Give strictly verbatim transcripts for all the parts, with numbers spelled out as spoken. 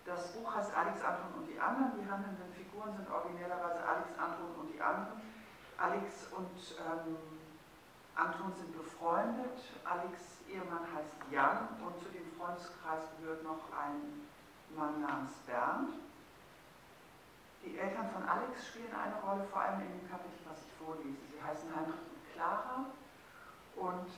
Das Buch heißt Alex, Anton und die anderen. Die handelnden Figuren sind originellerweise Alex, Anton und die anderen. Alex und ähm, Anton sind befreundet. Alex' Ehemann heißt Jan und zu dem Freundeskreis gehört noch ein Mann namens Bernd. Die Eltern von Alex spielen eine Rolle, vor allem in dem Kapitel, was ich vorlese. Sie heißen Heinrich und Clara und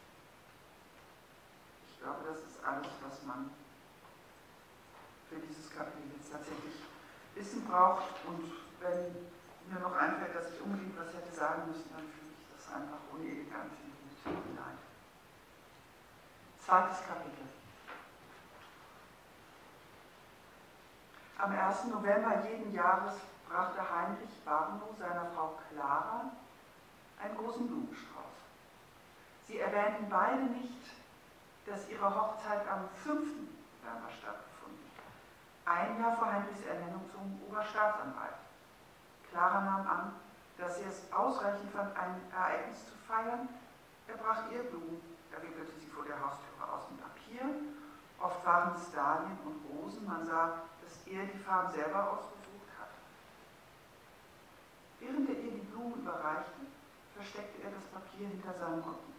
ich glaube, das ist alles, was man für dieses Kapitel jetzt tatsächlich wissen braucht. Und wenn mir noch einfällt, dass ich unbedingt was hätte sagen müssen, dann fühle ich das einfach unelegant hinein. Zweites Kapitel. Am ersten November jeden Jahres brachte Heinrich Barnow seiner Frau Clara einen großen Blumenstrauß. Sie erwähnten beide nicht, dass ihre Hochzeit am fünften November stattgefunden hat, ein Jahr vor Heinrichs Ernennung zum Oberstaatsanwalt. Clara nahm an, dass sie es ausreichend fand, ein Ereignis zu feiern. Er brachte ihr Blumen, er wickelte sie vor der Haustüre aus in Papier. Oft waren es Dahlien und Rosen, man sah, dass er die Farben selber ausgesucht hatte. Während er ihr die Blumen überreichte, versteckte er das Papier hinter seinem Rücken.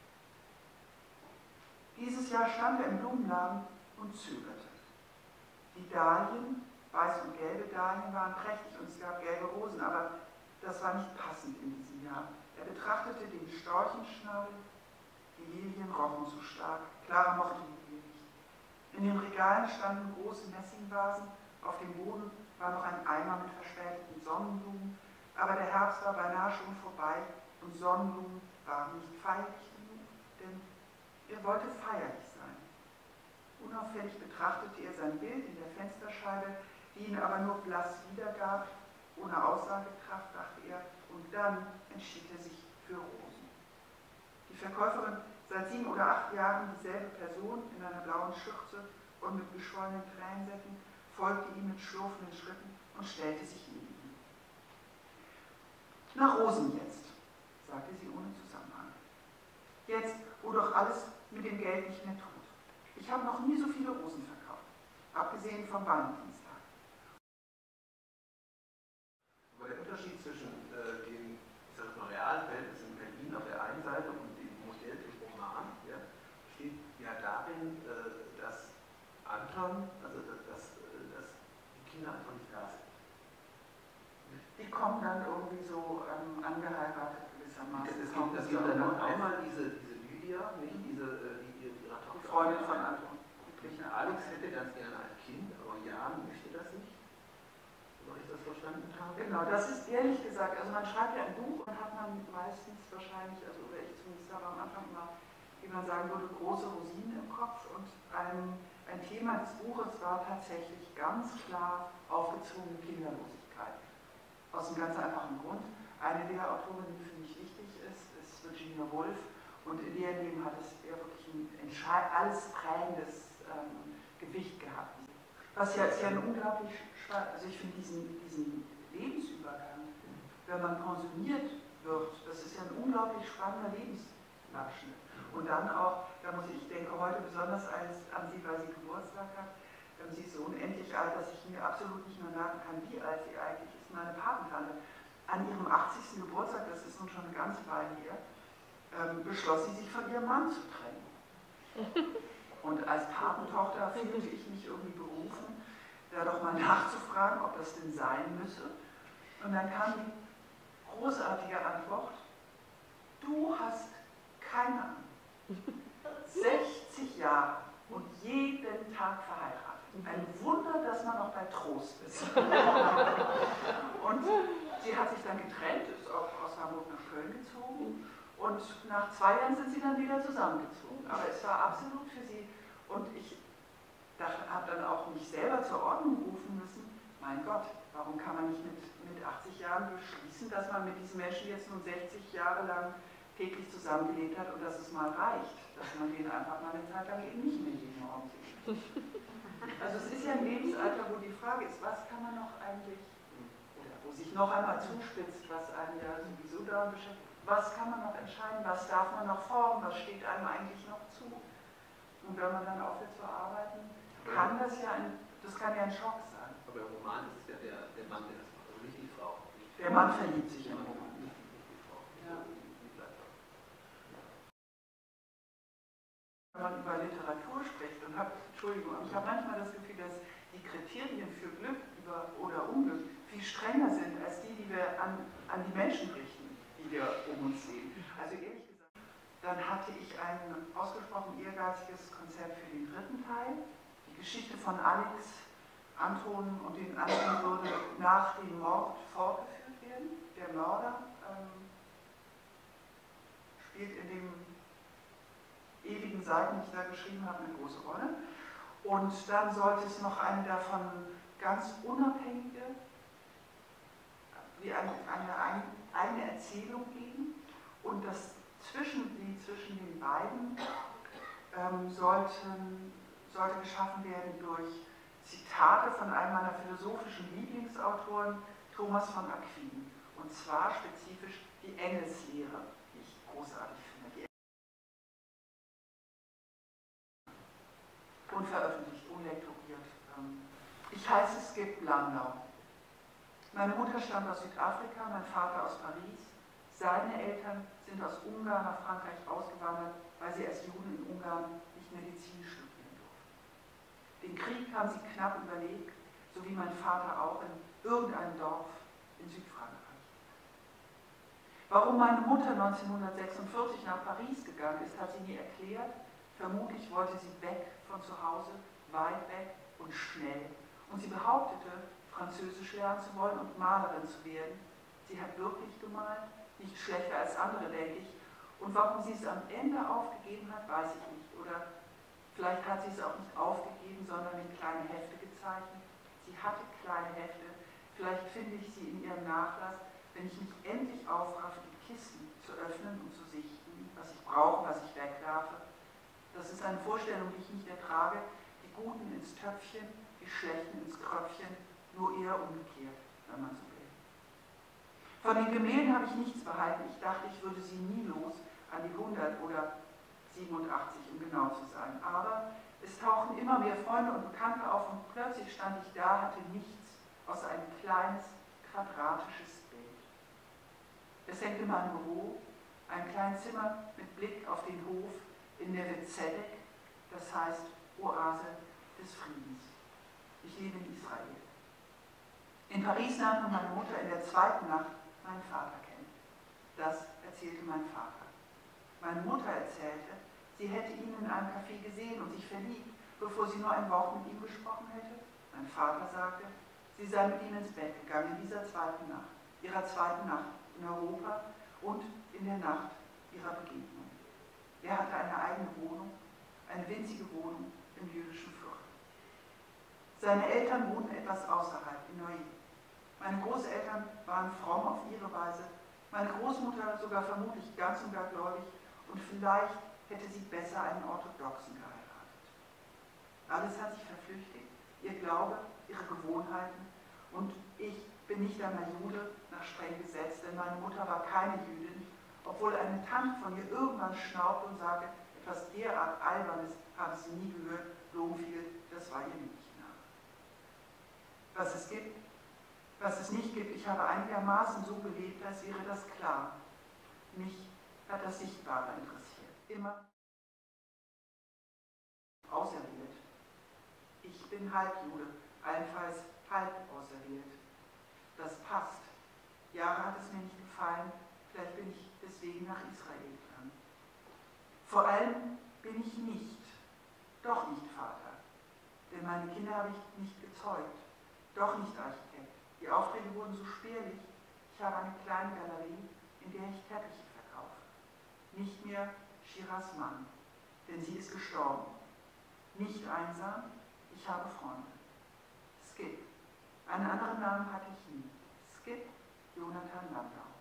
Dieses Jahr stand er im Blumenladen und zögerte. Die Dahlien, weiß und gelbe Dahlien, waren prächtig und es gab gelbe Rosen, aber das war nicht passend in diesem Jahr. Er betrachtete den Storchenschnabel, die Lilien rochen zu stark. Clara mochte die Lilien nicht. In den Regalen standen große Messingvasen, auf dem Boden war noch ein Eimer mit verspäteten Sonnenblumen, aber der Herbst war beinahe schon vorbei und Sonnenblumen waren nicht feierlich genug, denn er wollte feierlich sein. Unauffällig betrachtete er sein Bild in der Fensterscheibe, die ihn aber nur blass wiedergab, ohne Aussagekraft, dachte er, und dann entschied er sich für Rosen. Die Verkäuferin, seit sieben oder acht Jahren dieselbe Person in einer blauen Schürze und mit geschwollenen Tränensäcken, folgte ihm mit schlurfenden Schritten und stellte sich neben ihn. Na, Rosen jetzt, sagte sie ohne Zusammenhang. Jetzt, wo doch alles mit dem Geld nicht mehr tut. Ich habe noch nie so viele Rosen verkauft, abgesehen vom Valentinstag. Aber der Unterschied zwischen äh, dem, ich sag mal, realen Verhältnis in Berlin auf der einen Seite und dem Modell im Roman, ja, besteht ja darin, äh, dass Anton, also dass, dass, dass die Kinder einfach nicht da sind. Die kommen dann irgendwie so ähm, angeheiratet gewissermaßen. Es gibt, es gibt dann noch einmal diese, diese Lydia, nicht? Diese, die, die, ihre Tochter. Freundin von Anton. Alex hätte ganz gerne ein Kind, aber Jan möchte das nicht. Soll ich das verstanden haben? Genau, das ist ehrlich gesagt, also man schreibt ja ein Buch und hat man meistens wahrscheinlich, also oder ich zumindest habe am Anfang immer, wie man sagen würde, große Rosinen im Kopf und ein, ein Thema des Buches war tatsächlich ganz klar aufgezwungene Kinderlosigkeit. Aus einem ganz einfachen Grund. Eine der Autorinnen, die für mich wichtig ist, ist Virginia Woolf und in ihrem Leben hat es eher wirklich ein alles prägendes ähm, Gewicht gehabt. Was ja ist ja ein unglaublich spannend, also ich finde diesen, diesen Lebensübergang, wenn man konsumiert wird, das ist ja ein unglaublich spannender Lebensabschnitt. Und dann auch, da muss ich, ich denke heute besonders als, an sie, weil sie Geburtstag hat, ähm, sie ist so unendlich alt, dass ich mir absolut nicht mehr merken kann, wie alt sie eigentlich ist, meine Patentante. An ihrem achtzigsten Geburtstag, das ist nun schon eine ganze Weile her, ähm, beschloss sie sich von ihrem Mann zu trennen. Und als Patentochter fühlte ich mich irgendwie berufen, da doch mal nachzufragen, ob das denn sein müsse. Und dann kam die großartige Antwort, du hast keine Ahnung. sechzig Jahre und jeden Tag verheiratet. Ein Wunder, dass man noch bei Trost ist. Und sie hat sich dann getrennt, ist auch aus Hamburg nach Köln gezogen. Und nach zwei Jahren sind sie dann wieder zusammengezogen. Aber es war absolut für sie. Und ich habe dann auch mich selber zur Ordnung rufen müssen. Mein Gott, warum kann man nicht mit, mit achtzig Jahren beschließen, dass man mit diesem Menschen jetzt nun sechzig Jahre lang täglich zusammengelebt hat und dass es mal reicht, dass man den einfach mal eine Zeit lang eben nicht mehr jeden Morgen sieht. Also es ist ja ein Lebensalter, wo die Frage ist, was kann man noch eigentlich, oder wo sich noch einmal zuspitzt, was einen ja sowieso daran beschäftigt, was kann man noch entscheiden, was darf man noch formen, was steht einem eigentlich noch zu. Und wenn man dann aufhört zu arbeiten, kann das ja ein Das kann ja ein Schock sein. Aber im Roman ist es ja der, der Mann, der das macht, also nicht die Frau. Der Mann verliebt sich im Roman. Nicht die Frau. Ja. Die bleibt auch. Wenn man über Literatur spricht und habe, Entschuldigung, ich habe manchmal das Gefühl, dass die Kriterien für Glück oder Unglück viel strenger sind als die, die wir an, an die Menschen richten, die wir um uns sehen. Also ehrlich gesagt, dann hatte ich ein ausgesprochen ehrgeiziges Konzept für den dritten Teil. Die Geschichte von Alex, Anton und den anderen würde nach dem Mord fortgeführt werden. Der Mörder ähm, spielt in dem ewigen Seiten, die ich da geschrieben habe, eine große Rolle. Und dann sollte es noch eine davon ganz unabhängige, wie eine, eine eigene Erzählung geben. Und das zwischen, die zwischen den beiden ähm, sollten, sollte geschaffen werden durch Zitate von einem meiner philosophischen Lieblingsautoren, Thomas von Aquin. Und zwar spezifisch die Engelslehre, die ich großartig finde. Die unveröffentlicht, unlektoriert. Ich heiße Skip Landau. Meine Mutter stammt aus Südafrika, mein Vater aus Paris. Seine Eltern sind aus Ungarn nach Frankreich ausgewandert, weil sie als Juden in Ungarn nicht Medizin studieren durften. Den Krieg haben sie knapp überlebt, so wie mein Vater auch in irgendeinem Dorf in Südfrankreich. Warum meine Mutter neunzehnhundertsechsundvierzig nach Paris gegangen ist, hat sie nie erklärt. Vermutlich wollte sie weg von zu Hause, weit weg und schnell. Und sie behauptete, Französisch lernen zu wollen und Malerin zu werden. Sie hat wirklich gemalt, nicht schlechter als andere, denke ich. Und warum sie es am Ende aufgegeben hat, weiß ich nicht. Oder vielleicht hat sie es auch nicht aufgegeben, sondern in kleine Hefte gezeichnet. Sie hatte kleine Hefte. Vielleicht finde ich sie in ihrem Nachlass, wenn ich mich endlich aufraffe, die Kisten zu öffnen und zu sichten, was ich brauche, was ich wegwerfe. Das ist eine Vorstellung, die ich nicht ertrage. Die Guten ins Töpfchen, die Schlechten ins Kröpfchen, nur eher umgekehrt, wenn man so will. Von den Gemälden habe ich nichts behalten. Ich dachte, ich würde sie nie los, an die hundert oder siebenundachtzig, um genau zu sein. Aber es tauchten immer mehr Freunde und Bekannte auf und plötzlich stand ich da, hatte nichts außer ein kleines, quadratisches Bild. Es hängt in meinem Büro, ein kleines Zimmer mit Blick auf den Hof in Neve Tzedek, das heißt Oase des Friedens. Ich lebe in Israel. In Paris lernte meine Mutter in der zweiten Nacht meinen Vater kennen. Das erzählte mein Vater. Meine Mutter erzählte, sie hätte ihn in einem Café gesehen und sich verliebt, bevor sie nur ein Wort mit ihm gesprochen hätte. Mein Vater sagte, sie sei mit ihm ins Bett gegangen in dieser zweiten Nacht, ihrer zweiten Nacht in Europa und in der Nacht ihrer Begegnung. Er hatte eine eigene Wohnung, eine winzige Wohnung im jüdischen Viertel. Seine Eltern wohnten etwas außerhalb, in Neuilly. Meine Großeltern waren fromm auf ihre Weise, meine Großmutter sogar vermutlich ganz und gar gläubig und vielleicht hätte sie besser einen Orthodoxen geheiratet. Alles hat sich verflüchtigt, ihr Glaube, ihre Gewohnheiten und ich bin nicht einmal Jude nach streng Gesetz, denn meine Mutter war keine Jüdin, obwohl eine Tante von ihr irgendwann schnaubte und sagte, etwas derart Albernes habe sie nie gehört, Bloomfield, das war ihr Mädchenname. Was es gibt, was es nicht gibt, ich habe einigermaßen so gelebt, als wäre das klar. Mich hat das Sichtbare interessiert. Immer auserwählt. Ich bin Halbjude, allenfalls halb auserwählt. Das passt. Jahre hat es mir nicht gefallen, vielleicht bin ich deswegen nach Israel gegangen. Vor allem bin ich nicht, doch nicht Vater, denn meine Kinder habe ich nicht gezeugt, doch nicht Architekt. Die Aufträge wurden so spärlich, ich habe eine kleine Galerie, in der ich Teppiche verkaufe. Nicht mehr Shiraz Mann, denn sie ist gestorben. Nicht einsam, ich habe Freunde. Skip, einen anderen Namen hatte ich nie. Skip Jonathan Landau.